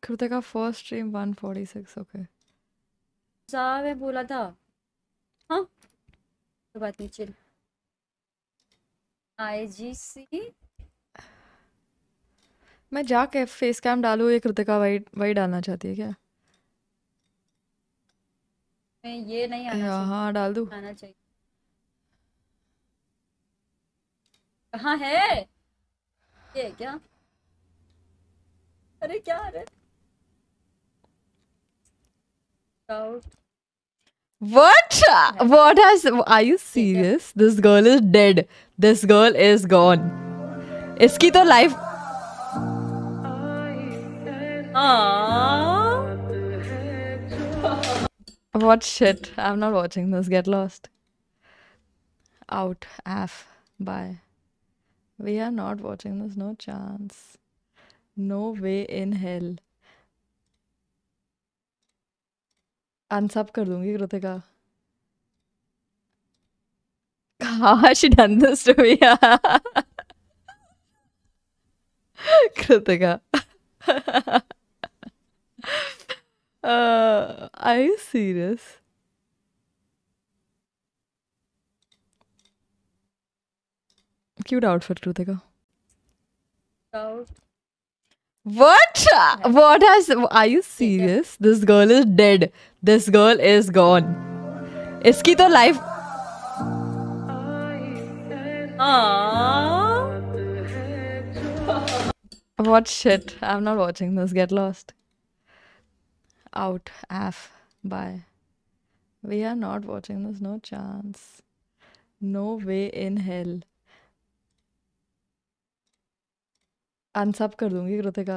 Krutika first stream 146. Okay. मैं बोला था हाँ तो बात नहीं चिल IGC मैं जाके फेस कैम डालूँ ये कृतिका वही वही डालना चाहती है क्या? में ये नहीं आना चाहिए हाँ डाल दूँ. आना चाहिए कहाँ है ये क्या अरे क्या अरे Scout What? What has? Are you serious? This girl is dead. This girl is gone. इसकी तो life. What shit? I'm not watching this. Get lost. Out. Af. Bye. We are not watching this. No chance. No way in hell. Unsub कर दूंगी Kritika. Kaash done this to me. Krutika. Are you serious? Cute outfit, Krutika. Scout What? What has? Are you serious? This girl is dead. This girl is gone. इसकी तो life. What shit? I'm not watching this. Get lost. Out. Af. Bye. We are not watching this. No chance. No way in hell. Unsub कर दूंगी Kritika.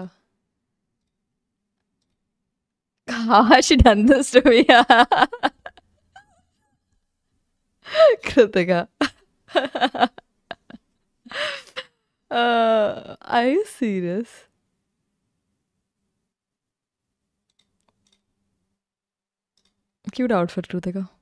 Kaash done this to me. Krutika. Are you serious? Cute outfit, Krutika.